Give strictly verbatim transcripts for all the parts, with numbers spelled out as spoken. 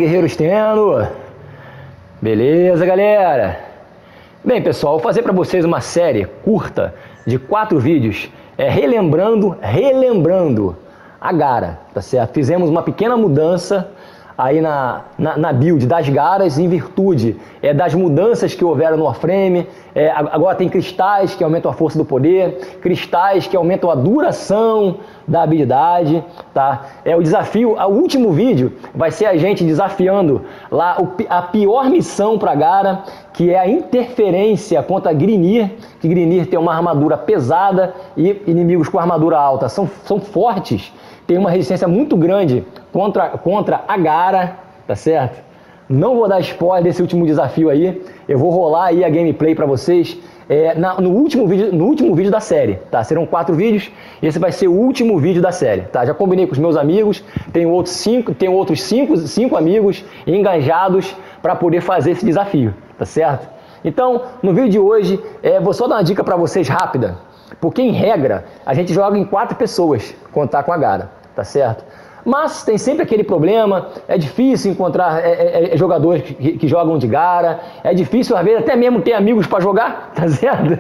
guerreiros tendo. Beleza, galera? Bem, pessoal, vou fazer para vocês uma série curta de quatro vídeos, é, relembrando, relembrando a Gara, tá certo? Fizemos uma pequena mudança aí na, na, na build das Garas em virtude é, das mudanças que houveram no Warframe. É, agora tem cristais que aumentam a força do poder, cristais que aumentam a duração da habilidade, tá? É o desafio, o último vídeo vai ser a gente desafiando lá o, a pior missão para Gara, que é a interferência contra Grinir, que Grinir tem uma armadura pesada e inimigos com armadura alta são, são fortes, tem uma resistência muito grande contra, contra a Gara, tá certo? Não vou dar spoiler desse último desafio aí, eu vou rolar aí a gameplay para vocês é, na, no, último vídeo, no último vídeo da série, tá? Serão quatro vídeos, esse vai ser o último vídeo da série, tá? Já combinei com os meus amigos, tenho outros cinco, tenho outros cinco, cinco amigos engajados para poder fazer esse desafio, tá certo? Então, no vídeo de hoje, é, vou só dar uma dica para vocês rápida, porque em regra, a gente joga em quatro pessoas quando tá com a Gara, tá certo? Mas tem sempre aquele problema, é difícil encontrar é, é, é, jogadores que, que jogam de Gara, é difícil às vezes até mesmo ter amigos para jogar, tá certo?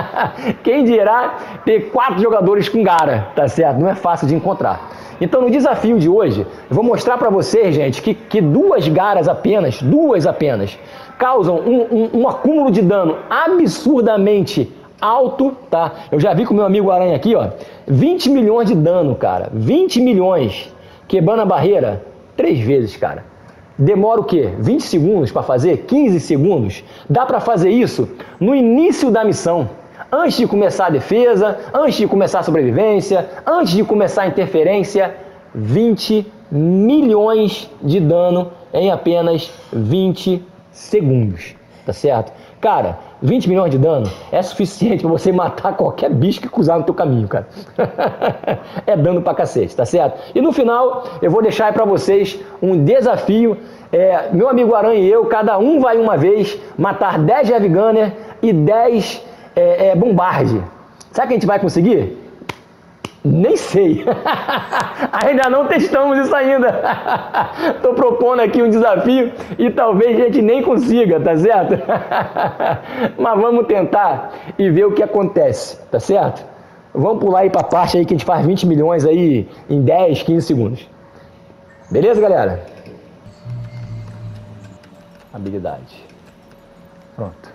Quem dirá ter quatro jogadores com Gara, tá certo? Não é fácil de encontrar. Então no desafio de hoje, eu vou mostrar para vocês, gente, que, que duas Garas apenas, duas apenas, causam um, um, um acúmulo de dano absurdamente alto, tá? Eu já vi com o meu amigo Aranha aqui, ó, vinte milhões de dano, cara, vinte milhões. Quebrando a barreira três vezes, cara. Demora o quê? vinte segundos para fazer? quinze segundos? Dá para fazer isso no início da missão. Antes de começar a defesa, antes de começar a sobrevivência, antes de começar a interferência. vinte milhões de dano em apenas vinte segundos. Tá certo? Cara, vinte milhões de dano é suficiente para você matar qualquer bicho que cruzar no teu caminho, cara. É dano pra cacete, tá certo? E no final, eu vou deixar aí pra vocês um desafio. É, meu amigo Aranha e eu, cada um vai uma vez matar dez Heavy Gunner e dez é, é, Bombard. Sabe que a gente vai conseguir? Nem sei. Ainda não testamos isso ainda. Tô propondo aqui um desafio e talvez a gente nem consiga, tá certo? Mas vamos tentar e ver o que acontece, tá certo? Vamos pular aí pra parte aí que a gente faz vinte milhões aí em dez, quinze segundos. Beleza, galera? Habilidade. Pronto.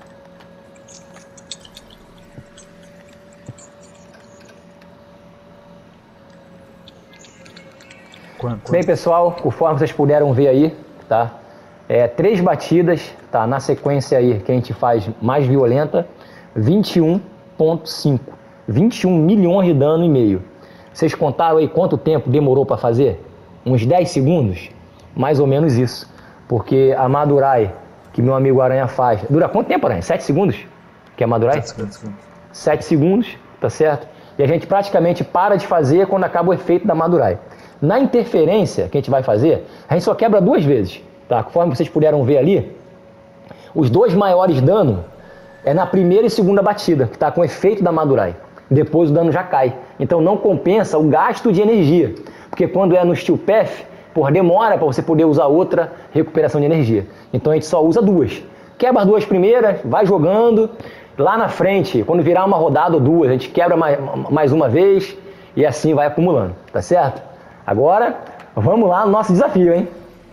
Quanto? Bem, pessoal, conforme vocês puderam ver aí, tá? É, três batidas, tá? Na sequência aí que a gente faz mais violenta, vinte e um ponto cinco. vinte e um milhões de dano e meio. Vocês contaram aí quanto tempo demorou para fazer? Uns dez segundos? Mais ou menos isso. Porque a Madurai, que meu amigo Aranha faz, dura quanto tempo, Aranha? sete segundos? Que é a Madurai? sete segundos. sete segundos, tá certo? E a gente praticamente para de fazer quando acaba o efeito da Madurai. Na interferência que a gente vai fazer, a gente só quebra duas vezes, tá? Conforme vocês puderam ver ali, os dois maiores danos é na primeira e segunda batida, que está com o efeito da Madurai. Depois o dano já cai. Então não compensa o gasto de energia, porque quando é no Steel Path, por demora para você poder usar outra recuperação de energia. Então a gente só usa duas. Quebra as duas primeiras, vai jogando. Lá na frente, quando virar uma rodada ou duas, a gente quebra mais, mais uma vez e assim vai acumulando, tá certo? Agora, vamos lá no nosso desafio, hein?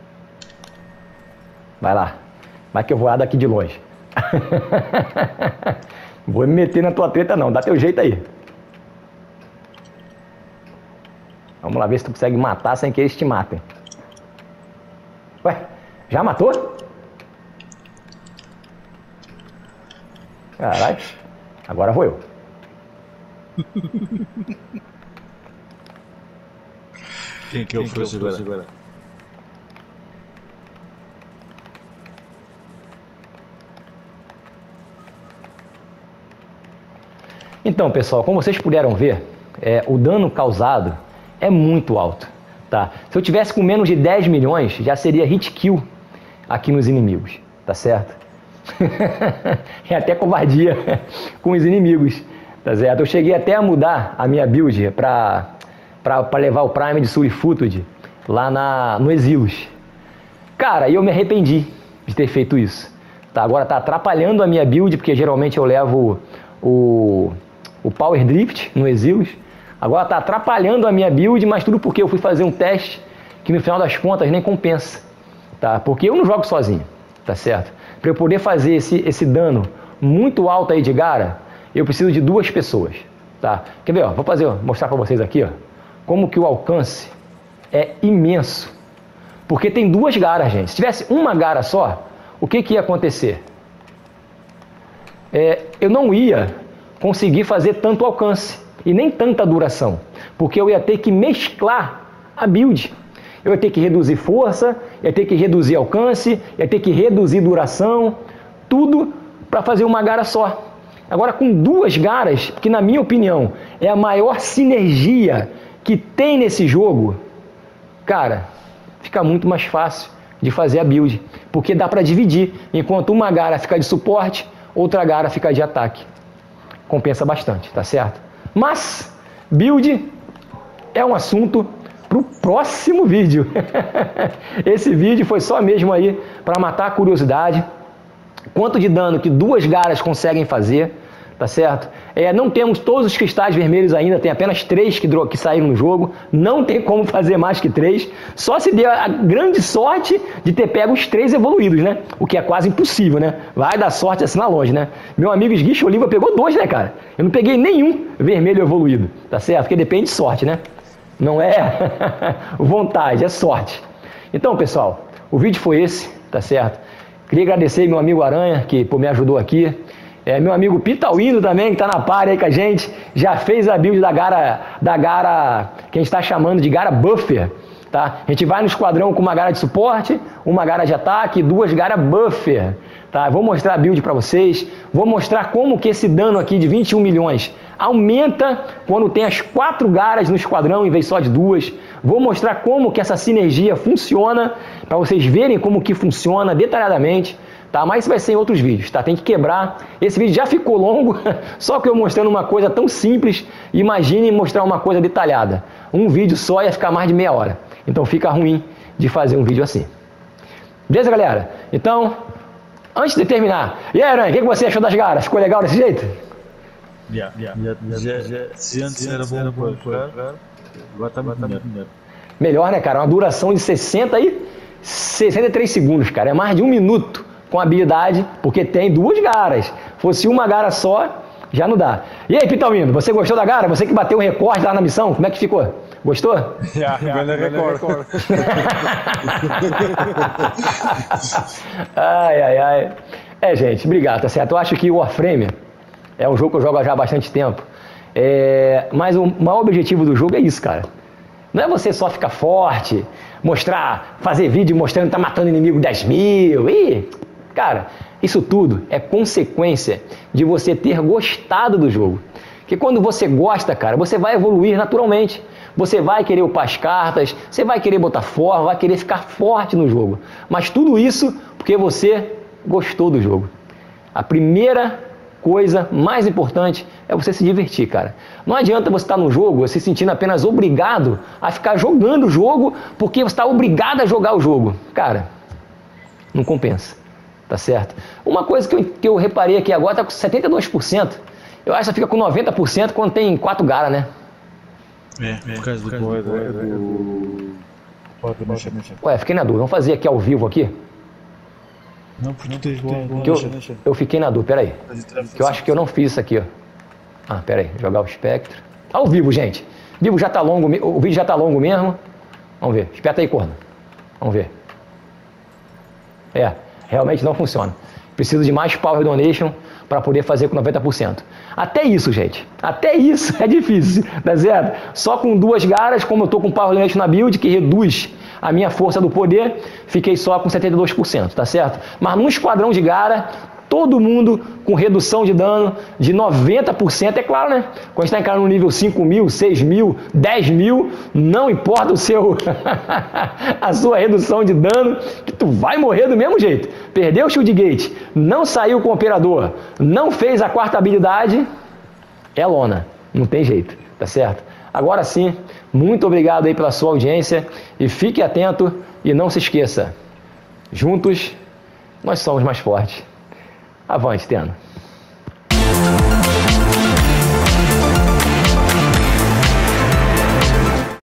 Vai lá. Vai que eu vou lá daqui de longe. Vou me meter na tua treta não, dá teu jeito aí. Vamos lá ver se tu consegue matar sem que eles te matem. Ué, já matou? Caralho, agora vou eu. Quem que eu fui segurar? segurar? Então, pessoal, como vocês puderam ver, é, o dano causado é muito alto, tá? Se eu tivesse com menos de dez milhões, já seria hit kill aqui nos inimigos, tá certo? É até covardia com os inimigos, tá certo? Eu cheguei até a mudar a minha build para para levar o Prime de Sully Footed lá na, no Exilos. Cara, eu me arrependi de ter feito isso. Tá, agora tá atrapalhando a minha build, porque geralmente eu levo o, o Power Drift no Exilus. Agora tá atrapalhando a minha build, mas tudo porque eu fui fazer um teste que no final das contas nem compensa. Tá? Porque eu não jogo sozinho, tá certo? Para eu poder fazer esse, esse dano muito alto aí de Gara, eu preciso de duas pessoas. Tá? Quer ver? Ó, vou fazer, ó, mostrar para vocês aqui, ó, como que o alcance é imenso. Porque tem duas Garas, gente. Se tivesse uma Gara só, o que, que ia acontecer? É, eu não ia conseguir fazer tanto alcance e nem tanta duração, porque eu ia ter que mesclar a build. Eu ia ter que reduzir força, ia ter que reduzir alcance, ia ter que reduzir duração, tudo para fazer uma Gara só. Agora, com duas Garas, que na minha opinião é a maior sinergia que tem nesse jogo, cara, fica muito mais fácil de fazer a build, porque dá para dividir, enquanto uma Gara fica de suporte, outra Gara fica de ataque. Compensa bastante, tá certo? Mas, build é um assunto para o próximo vídeo. Esse vídeo foi só mesmo aí para matar a curiosidade. Quanto de dano que duas Garas conseguem fazer, tá certo? É, não temos todos os cristais vermelhos ainda, tem apenas três que, que saíram no jogo, não tem como fazer mais que três, só se deu a grande sorte de ter pego os três evoluídos, né? O que é quase impossível, né? Vai dar sorte assim lá longe, né? Meu amigo Esguicho Oliva pegou dois, né, cara? Eu não peguei nenhum vermelho evoluído, tá certo? Porque depende de sorte, né? Não é vontade, é sorte. Então, pessoal, o vídeo foi esse, tá certo? Queria agradecer meu amigo Aranha, que pô, me ajudou aqui. É, meu amigo Pitauino também, que está na par aí com a gente, já fez a build da Gara, da Gara que a gente está chamando de Gara Buffer. Tá? A gente vai no esquadrão com uma Gara de suporte, uma Gara de ataque e duas Gara Buffer. Tá? Vou mostrar a build para vocês, vou mostrar como que esse dano aqui de vinte e um milhões aumenta quando tem as quatro Garas no esquadrão em vez só de duas. Vou mostrar como que essa sinergia funciona, para vocês verem como que funciona detalhadamente. Tá? Mas isso vai ser em outros vídeos, tá? Tem que quebrar. Esse vídeo já ficou longo, só que eu mostrando uma coisa tão simples. Imagine mostrar uma coisa detalhada. Um vídeo só ia ficar mais de meia hora. Então fica ruim de fazer um vídeo assim. Beleza, galera? Então, antes de terminar, e aí, Aranha, o que você achou das Garas? Ficou legal desse jeito? Yeah, yeah, yeah, yeah, yeah. Se antes era bom, bom, agora tá muito melhor. Melhor, né, cara? Uma duração de sessenta e sessenta e três segundos, cara. É mais de um minuto com habilidade, porque tem duas Garas. Fosse uma Gara só, já não dá. E aí, Pitauino, você gostou da Gara? Você que bateu o recorde lá na missão, como é que ficou? Gostou? Yeah, yeah, recorde. Ai, ai, ai. É, gente, obrigado, tá certo? Eu acho que o Warframe é um jogo que eu jogo já há bastante tempo. É... Mas o maior objetivo do jogo é isso, cara. Não é você só ficar forte, mostrar, fazer vídeo mostrando que tá matando inimigo dez mil. Ih, cara, isso tudo é consequência de você ter gostado do jogo. Porque quando você gosta, cara, você vai evoluir naturalmente. Você vai querer upar as cartas, você vai querer botar forma, vai querer ficar forte no jogo. Mas tudo isso porque você gostou do jogo. A primeira coisa mais importante é você se divertir, cara. Não adianta você estar no jogo se sentindo apenas obrigado a ficar jogando o jogo porque você está obrigado a jogar o jogo. Cara, não compensa, tá certo? Uma coisa que eu, que eu reparei aqui agora está com setenta e dois por cento. Eu acho que fica com noventa por cento quando tem quatro Gara, né? É, por causa do poder do... Ué, fiquei na dúvida. Vamos fazer aqui ao vivo aqui? Não, porque tu tens bom. Que eu, eu fiquei na dúvida, peraí. Que eu acho que eu não fiz isso aqui, ó. Ah, peraí, jogar o espectro. Ao vivo, gente. O vivo já tá longo, o vídeo já tá longo mesmo. Vamos ver. Espeta aí, corno. Vamos ver. É, realmente não funciona. Preciso de mais Power Donation para poder fazer com noventa por cento. Até isso, gente. Até isso é difícil, tá certo? Só com duas Garas, como eu tô com Power Donation na build, que reduz a minha força do poder, fiquei só com setenta e dois por cento, tá certo? Mas num esquadrão de Gara, todo mundo com redução de dano de noventa por cento, é claro, né? Quando a gente está encarando no nível cinco mil, seis mil, dez mil, não importa o seu a sua redução de dano, que tu vai morrer do mesmo jeito. Perdeu o Shield Gate, não saiu com o Operador, não fez a quarta habilidade, é lona, não tem jeito, tá certo? Agora sim, muito obrigado aí pela sua audiência e fique atento e não se esqueça, Juntos, nós somos mais fortes. Avante, Teno.